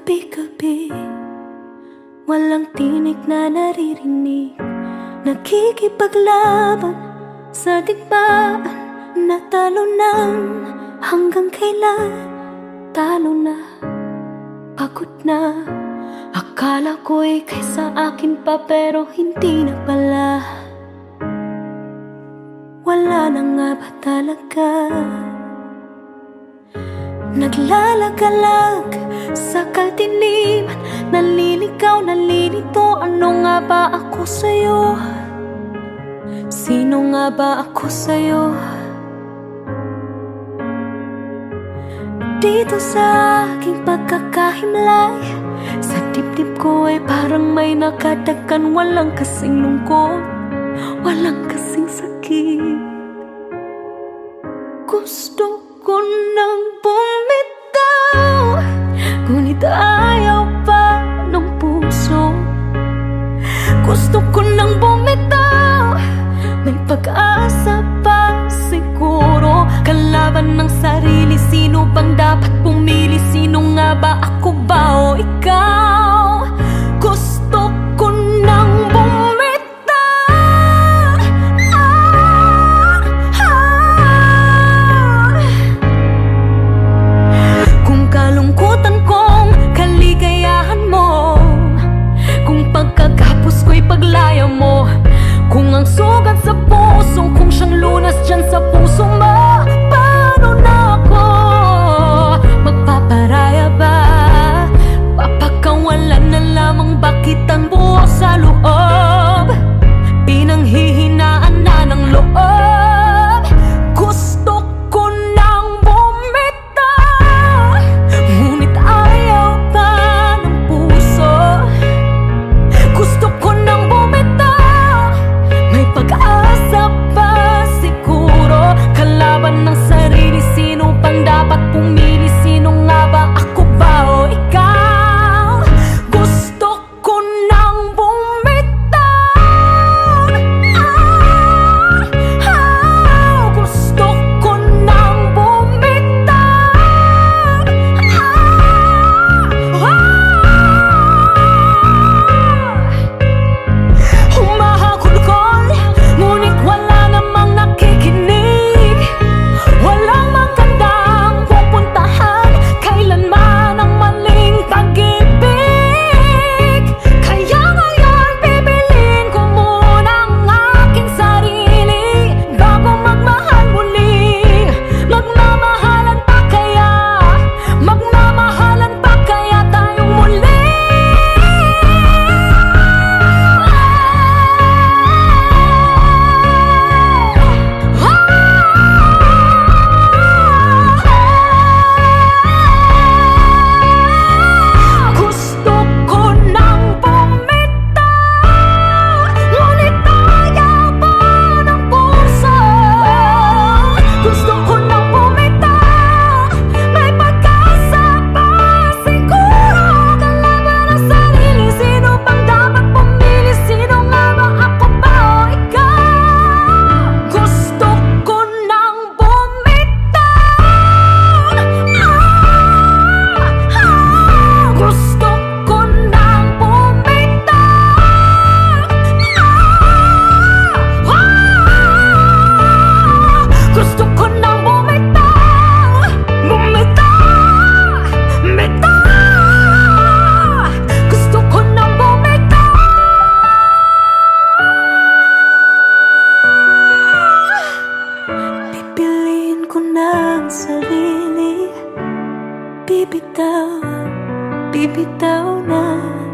Gabi-gabi, walang tinig na naririnig, nakikipaglaban sa digmaan. Natalunan, hanggang kailan? Talo na, pagod na. Akala ko'y kaysa akin pa, pero hindi na pala. Wala na nga ba talaga? Naglalagalag sa kadiliman, naliligaw, nalilito. Ano nga ba ako sa'yo? Sino nga ba ako sa'yo? Dito sa aking pagkakahimlay, sa dibdib ko ay parang may nakadagan. Walang kasing lungkot, walang kasing sakit. Gusto ko nang bumitaw, ngunit ayaw pa ng puso. Gusto ko nang bumitaw, may pag-asa pa siguro. Kalaban ng sarili, sino bang dapat pumili? Sino nga ba, ako ba o ikaw? Gusto ko nang bumitaw. Kung kalungkutan kong kaligayahan mo, kung pagkagapos ko'y paglaya mo, kung ang sugat sa puso kung siyang lunas dyan sa puso mo, paano na ako magpaparaya ba? Papakawalan na lamang, bakit ang buo sa loob? Pinanghihinaan na ng loob. Gusto ko nang bumitaw, ngunit ayaw pa ng puso. Gusto ko nang bumitaw, may pag-asa pa siguro. Kalaban ng sarili, sino pang dapat pumili? Sino nga ba, ako ba o ikaw? Gusto ko nang bumitaw. Gusto ko nang bumitaw. Humahagulgol, ngunit wala namang nakikinig. Walang magandang pupuntahan, kailanman ang maling pag-ibig. Kaya ngayon bibilin ko muna ang aking sarili bago magmahal muli. Magmamahalan pa kaya? Magmamahalan pa kaya tayong muli? Gusto ko nang bumitaw, ngunit ayaw pa ng puso. Gusto ko nang bumitaw, may pag-asa pa siguro. Kalaban ng sarili, sino bang dapat pumili? Sino nga ba, ako ba o ikaw? Gusto ko nang bumitaw. Gusto ko nang bumitaw. Gusto ko nang bumitaw. Bumitaw, bitaw. Gusto ko nang bumitaw. Pipiliin ko ng sarili, bibitaw, bibitaw na.